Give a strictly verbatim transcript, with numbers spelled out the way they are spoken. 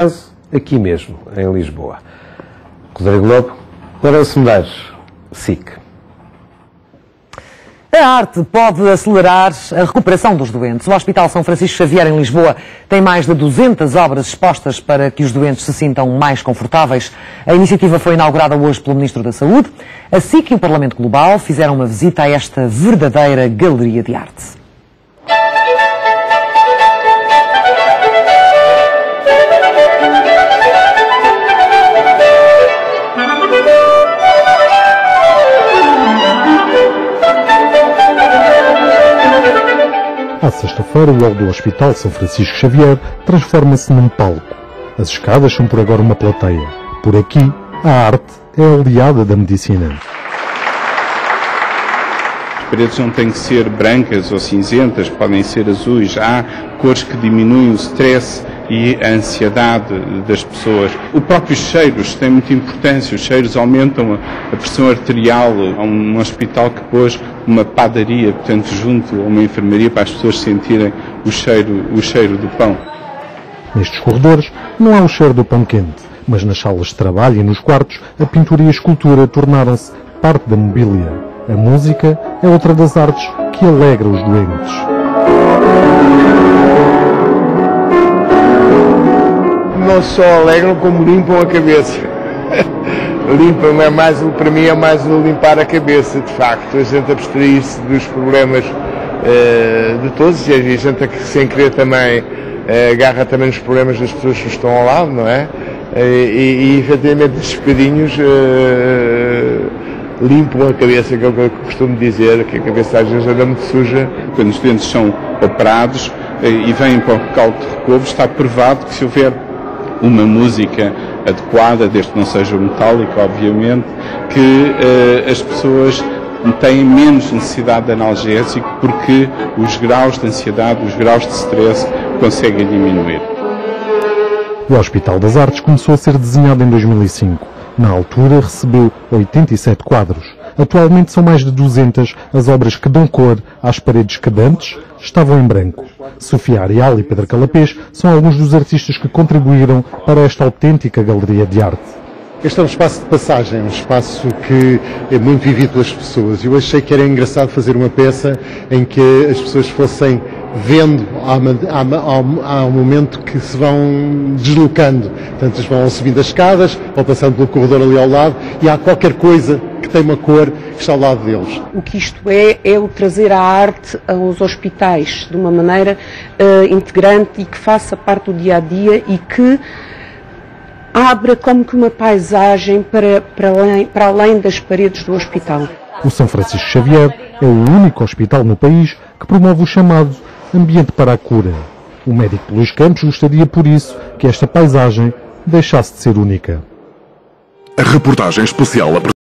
aqui mesmo, em Lisboa. Rodrigo Lobo, para Semeiros, S I C. A arte pode acelerar a recuperação dos doentes. O Hospital São Francisco Xavier, em Lisboa, tem mais de duzentas obras expostas para que os doentes se sintam mais confortáveis. A iniciativa foi inaugurada hoje pelo Ministro da Saúde. A S I C e o Parlamento Global fizeram uma visita a esta verdadeira galeria de arte. À sexta-feira, o hall do Hospital São Francisco Xavier transforma-se num palco. As escadas são por agora uma plateia. Por aqui, a arte é a aliada da medicina. As paredes não têm que ser brancas ou cinzentas, podem ser azuis. Há cores que diminuem o stress e a ansiedade das pessoas. O próprio cheiros tem muita importância. Os cheiros aumentam a pressão arterial. Há um hospital que pôs uma padaria, portanto, junto a uma enfermaria para as pessoas sentirem o cheiro, o cheiro do pão. Nestes corredores não há o cheiro do pão quente, mas nas salas de trabalho e nos quartos, a pintura e a escultura tornaram-se parte da mobília. A música é outra das artes que alegra os doentes. Não só alegram, como limpam a cabeça. Limpam, é mais, para mim é mais o limpar a cabeça, de facto. A gente abstrair-se dos problemas uh, de todos e a gente sem querer também uh, agarra também nos problemas das pessoas que estão ao lado, não é? Uh, e, e efetivamente esses bocadinhos uh, limpam a cabeça, que é o que eu costumo dizer, que a cabeça às vezes anda muito suja. Quando os doentes são operados uh, e vêm para o local de recobro, está provado que se houver uma música adequada, desde que não seja metálica, obviamente, que uh, as pessoas têm menos necessidade de analgésico porque os graus de ansiedade, os graus de stress conseguem diminuir. O Hospital das Artes começou a ser desenhado em dois mil e cinco. Na altura recebeu oitenta e sete quadros. Atualmente são mais de duzentas as obras que dão cor às paredes que dantes estavam em branco. Sofia Arial e Pedro Calapés são alguns dos artistas que contribuíram para esta autêntica galeria de arte. Este é um espaço de passagem, um espaço que é muito vivido pelas pessoas. Eu achei que era engraçado fazer uma peça em que as pessoas fossem vendo ao momento que se vão deslocando. Portanto, eles vão subindo as escadas, ou passando pelo corredor ali ao lado, e há qualquer coisa que tem uma cor que está ao lado deles. O que isto é, é o trazer a arte aos hospitais de uma maneira uh, integrante e que faça parte do dia-a-dia e que abra como que uma paisagem para, para, além, para além das paredes do hospital. O São Francisco Xavier é o único hospital no país que promove o chamado ambiente para a cura. O médico Luís Campos gostaria, por isso, que esta paisagem deixasse de ser única. A reportagem especial